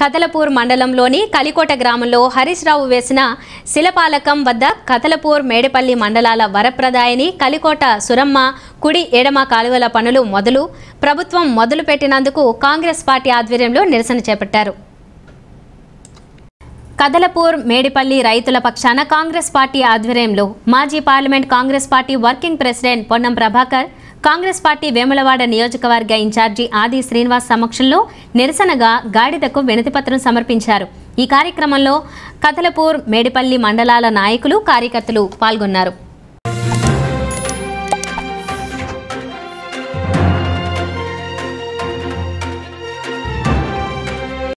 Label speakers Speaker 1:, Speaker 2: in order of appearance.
Speaker 1: కథలపూర్ మండలంలోని కలికోట గ్రామంలో హరీష్ రావు వేసిన శిలపాలకం వద్ద కథలపూర్ మేడిపల్లి మండలాల వరప్రదాయని కలికోట సురమ్మ కుడి ఎడమ కాలువల పనులు ప్రభుత్వం మొదలుపెట్టినందుకు కాంగ్రెస్ పార్టీ ఆధ్వర్యంలో నిరసన చేపట్టారు. కథలపూర్ మేడిపల్లి రైతుల పక్షాన కాంగ్రెస్ పార్టీ ఆధ్వర్యంలో మాజీ parliament Congress party working president Ponnam Prabhakar, Congress party Vemulawada నియోజకవర్గ ఇన్ఛార్జి ఆది శ్రీనివాస్ సమక్షంలో నిరసనగా గాడిదకు వినతిపత్రం సమర్పించారు. ఈ కార్యక్రమంలో కథలపూర్ మేడిపల్లి మండలాల నాయకులు, కార్యకర్తలు పాల్గొన్నారు.